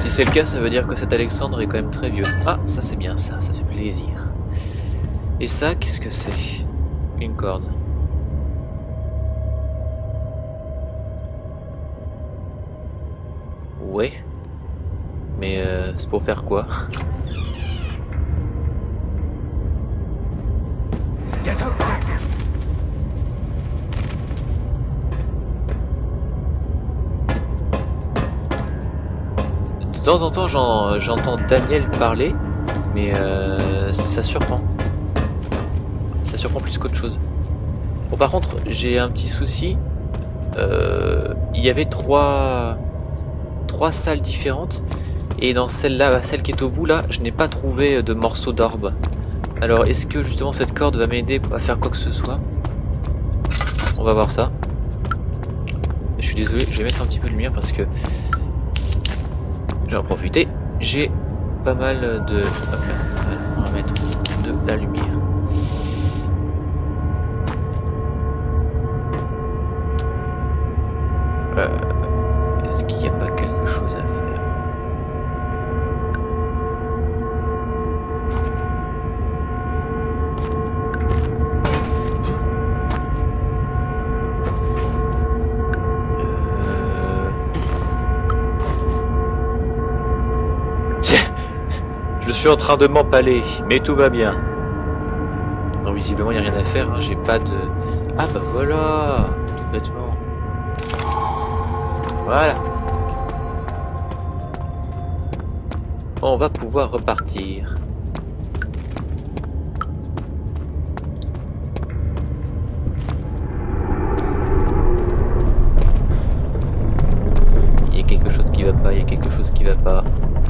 Si c'est le cas, ça veut dire que cet Alexandre est quand même très vieux. Ah, ça c'est bien, ça fait plaisir. Et ça, qu'est-ce que c'est? Une corde. Ouais. Mais c'est pour faire quoi? De temps en temps, j'entends Daniel parler, mais ça surprend. Ça surprend plus qu'autre chose. Bon, par contre, j'ai un petit souci. Il y avait trois salles différentes. Et dans celle-là, celle qui est au bout, là, je n'ai pas trouvé de morceaux d'orbe. Alors, est-ce que justement cette corde va m'aider à faire quoi que ce soit? On va voir ça. Je suis désolé, je vais mettre un petit peu de lumière parce que... je vais en profiter. J'ai pas mal de... hop là, on va mettre de la lumière. Est-ce qu'il n'y a pas quelque chose à faire? Tiens, je suis en train de m'empaler, mais tout va bien. Non, visiblement, il n'y a rien à faire, hein. J'ai pas de... Ah bah voilà, tout bêtement. Voilà. On va pouvoir repartir. Il y a quelque chose qui va pas, il y a quelque chose qui va pas.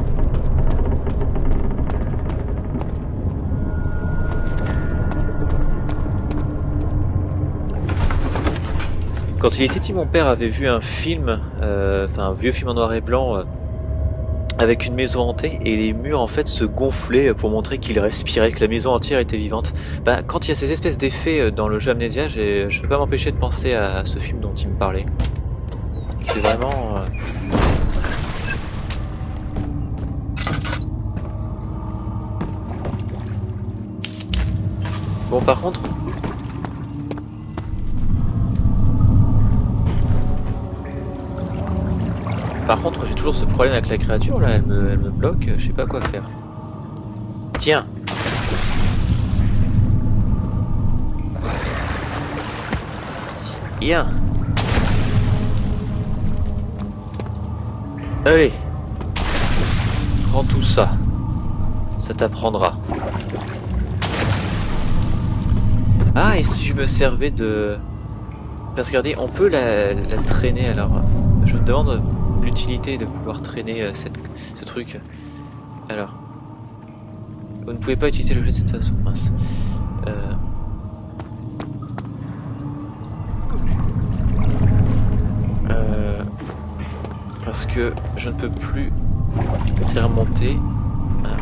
Quand il était petit, mon père avait vu un film, enfin un vieux film en noir et blanc avec une maison hantée et les murs en fait se gonflaient pour montrer qu'il respirait, que la maison entière était vivante. Bah, quand il y a ces espèces d'effets dans le jeu Amnesia, je ne peux pas m'empêcher de penser à ce film dont il me parlait. C'est vraiment... Bon, par contre... j'ai toujours ce problème avec la créature là, elle me bloque, je sais pas quoi faire. Tiens. Tiens. Allez. Prends tout ça. Ça t'apprendra. Ah, et si je me servais de... Parce que regardez, on peut la traîner alors. Je me demande... l'utilité de pouvoir traîner ce truc. Alors, vous ne pouvez pas utiliser l'objet de cette façon, mince. Parce que je ne peux plus les remonter. Ah.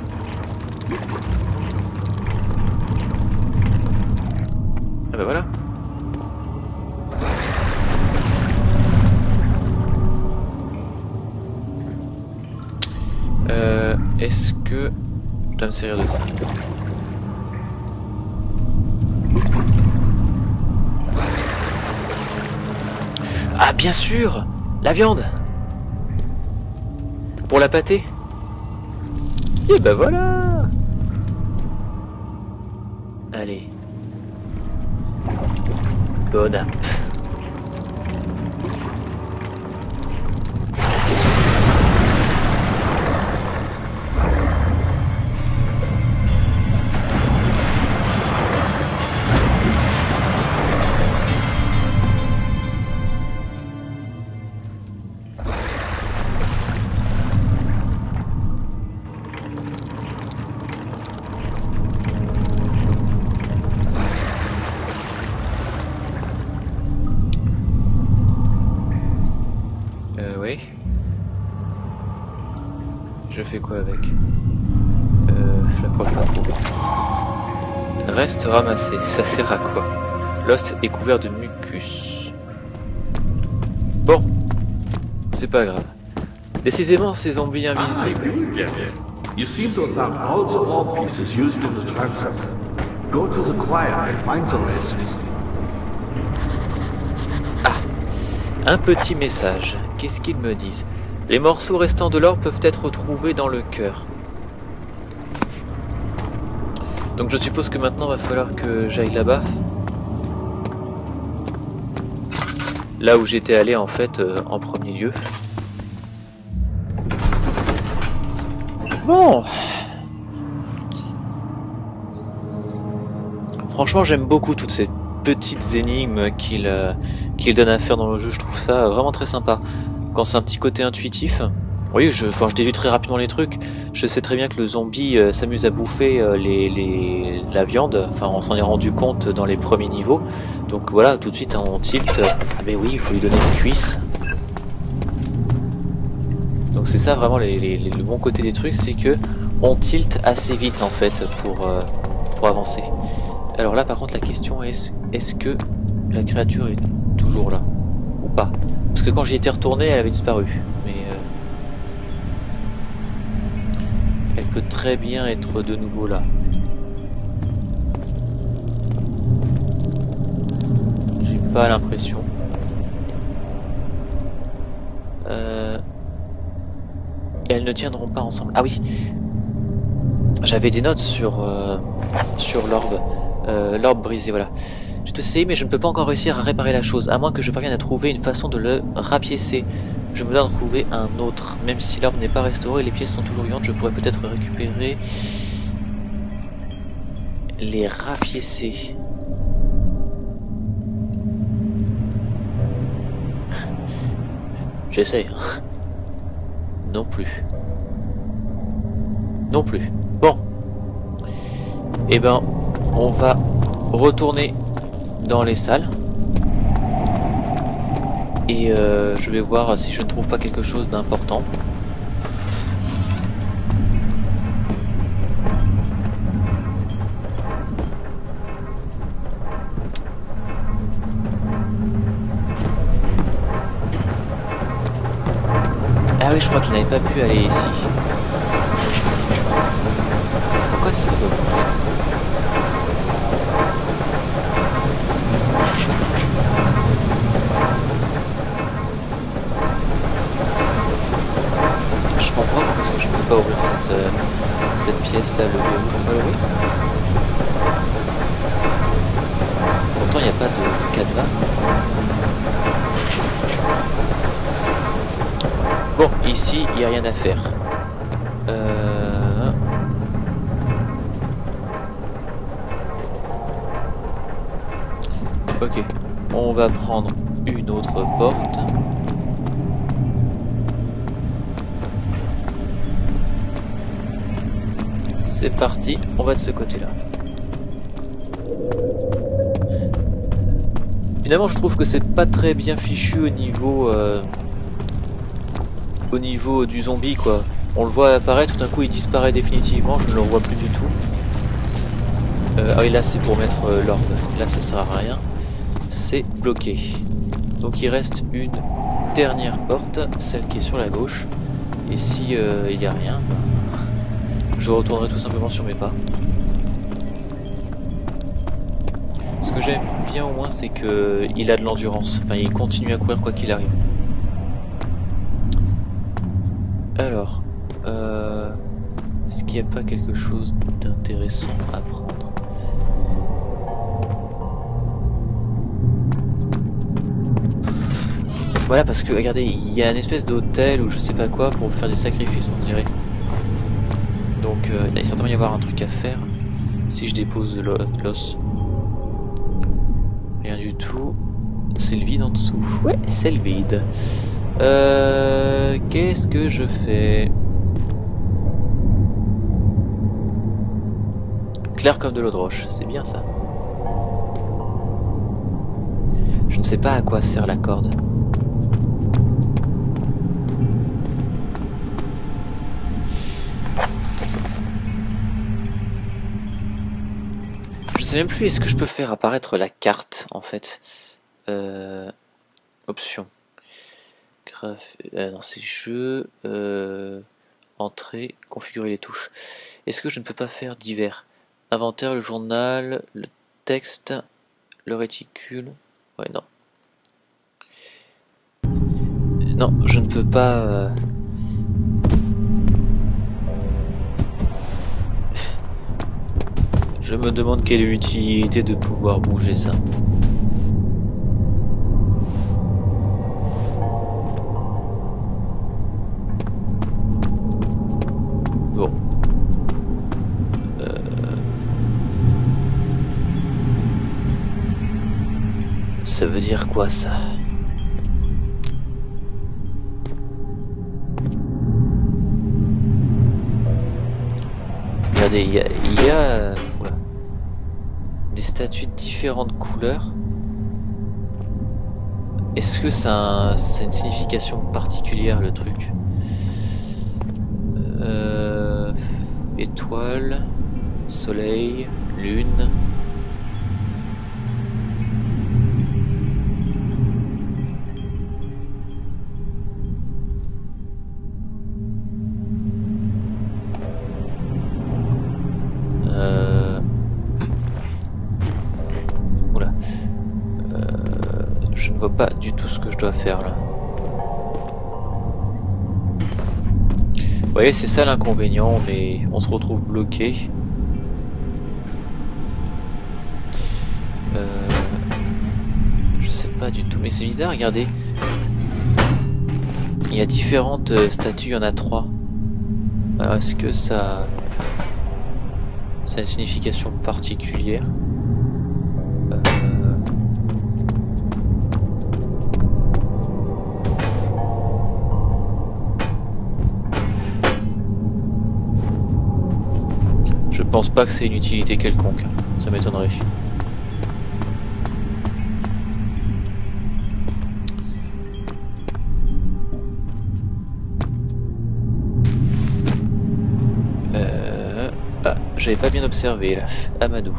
Ah bah voilà. Est-ce que je dois me servir de ça? Ah bien sûr, la viande. Pour la pâtée. Et ben voilà. Allez. Bonne app. Oui. Je fais quoi avec? Je l'approche pas trop. Reste ramassé. Ça sert à quoi? L'os est couvert de mucus. Bon. C'est pas grave. Décidément, ces zombies invisibles. You seem to have found all the ore pieces used in the transfer. Go to the choir and find the rest. Un petit message. Qu'est-ce qu'ils me disent? Les morceaux restants de l'or peuvent être retrouvés dans le cœur. Donc je suppose que maintenant va falloir que j'aille là-bas. Là où j'étais allé en fait en premier lieu. Bon. Franchement j'aime beaucoup toutes ces petites énigmes qu'il donne à faire dans le jeu. Je trouve ça vraiment très sympa. Quand c'est un petit côté intuitif. Oui, je déduis très rapidement les trucs. Je sais très bien que le zombie s'amuse à bouffer la viande. Enfin, on s'en est rendu compte dans les premiers niveaux. Donc voilà, tout de suite on tilt. Ah mais oui, il faut lui donner une cuisse. Donc c'est ça vraiment le bon côté des trucs, c'est que on tilt assez vite en fait pour avancer. Alors là par contre la question est-ce que la créature est toujours là ou pas? Parce que quand j'y étais retourné elle avait disparu. Mais elle peut très bien être de nouveau là. J'ai pas l'impression. Et elles ne tiendront pas ensemble. Ah oui, j'avais des notes sur l'orbe. L'orbe brisé, voilà. J'ai tout essayé, mais je ne peux pas encore réussir à réparer la chose, à moins que je parvienne à trouver une façon de le rapiécer. Je me dois en trouver un autre. Même si l'orbe n'est pas restauré, les pièces sont toujours vivantes, je pourrais peut-être récupérer les rapiécer. J'essaye. Non plus. Non plus. Bon. Eh ben, on va retourner dans les salles. Et je vais voir si je ne trouve pas quelque chose d'important. Ah oui, je crois que je n'avais pas pu aller ici. Pourquoi ça ne peut pas bouger ça? Je comprends pas pourquoi est-ce que je ne peux pas ouvrir cette pièce-là, le verrou, je peux pas l'ouvrir. Pourtant, il n'y a pas de cadenas. Bon, ici, il n'y a rien à faire. Ok, on va prendre une autre porte. C'est parti, on va de ce côté-là. Finalement, je trouve que c'est pas très bien fichu au niveau du zombie, quoi. On le voit apparaître, tout d'un coup il disparaît définitivement, je ne le revois plus du tout. Ah oui, là c'est pour mettre l'orbe, là ça sert à rien. C'est bloqué. Donc il reste une dernière porte, celle qui est sur la gauche. Et si il n'y a rien, je retournerai tout simplement sur mes pas. Ce que j'aime bien au moins, c'est que il a de l'endurance. Enfin, il continue à courir quoi qu'il arrive. Alors, est-ce qu'il n'y a pas quelque chose d'intéressant à prendre? Voilà, parce que regardez, il y a une espèce d'hôtel ou je sais pas quoi pour faire des sacrifices, on dirait. Donc, il va certainement y avoir un truc à faire si je dépose l'os. Rien du tout. C'est le vide en dessous. Ouais, c'est le vide. Qu'est-ce que je fais? Clair comme de l'eau de roche, c'est bien ça. Je ne sais pas à quoi sert la corde. Je sais même plus, est-ce que je peux faire apparaître la carte en fait? Option. Non, c'est jeu. Entrée, configurer les touches. Est-ce que je ne peux pas faire divers? Inventaire, le journal, le texte, le réticule. Ouais, non. Non, je ne peux pas. Je me demande quelle est l'utilité de pouvoir bouger ça. Bon. Ça veut dire quoi ça? Regardez, il y a oula, des statues de différentes couleurs. Est-ce que ça a une signification particulière le truc? Étoile, soleil, lune. Oula. Je ne vois pas du tout ce que je dois faire là. Vous voyez, c'est ça l'inconvénient, mais on se retrouve bloqué. Je sais pas du tout, mais c'est bizarre, regardez. Il y a différentes statues, il y en a 3. Alors est-ce que ça a une signification particulière? Je pense pas que c'est une utilité quelconque, ça m'étonnerait. Ah, j'avais pas bien observé là, Amadou.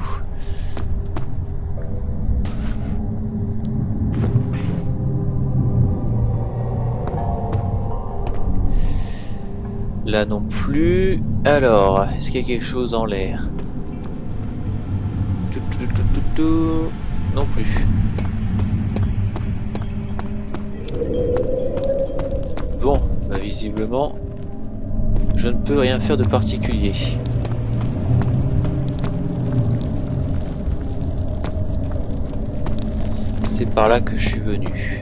Là non plus. Alors, est-ce qu'il y a quelque chose en l'air? Non plus. Bon, bah visiblement, je ne peux rien faire de particulier. C'est par là que je suis venu.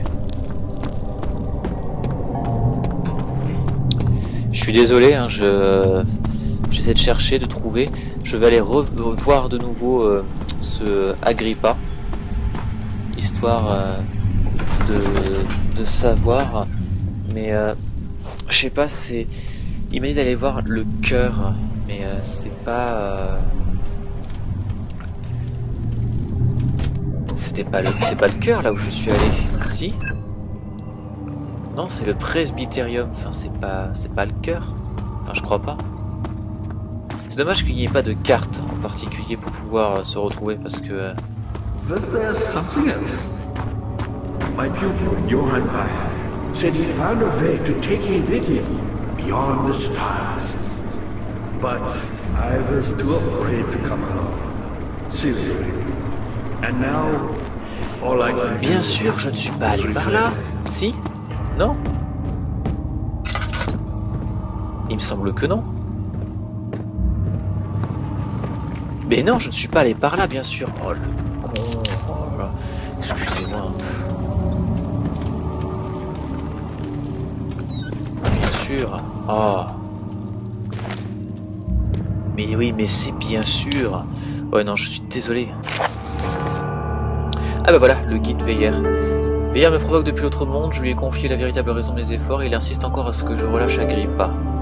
Je suis désolé, hein, j'essaie de chercher, de trouver. Je vais aller revoir de nouveau ce Agrippa, histoire de savoir. Mais je sais pas, c'est. Il m'a dit d'aller voir le cœur, mais c'est pas. C'est pas le cœur là où je suis allé. Si. Non, c'est le presbyterium. Enfin, c'est pas le cœur. Enfin, je crois pas. C'est dommage qu'il n'y ait pas de carte en particulier pour pouvoir se retrouver parce que. Was there something else? My pupil, Johann Weyer, said he'd found a way to take me with him beyond the stars. But I was too afraid to come along. Seriously. And now, all I can Bien sûr, je ne suis pas allé par là. Si? Non? Il me semble que non. Mais non, je ne suis pas allé par là, bien sûr. Oh le con. Oh là. Excusez-moi. Bien sûr. Oh. Mais oui, mais c'est bien sûr. Ouais, non, je suis désolé. Ah bah voilà, le guide Weyer. Weyer me provoque depuis l'autre monde, je lui ai confié la véritable raison de mes efforts et il insiste encore à ce que je relâche Agrippa.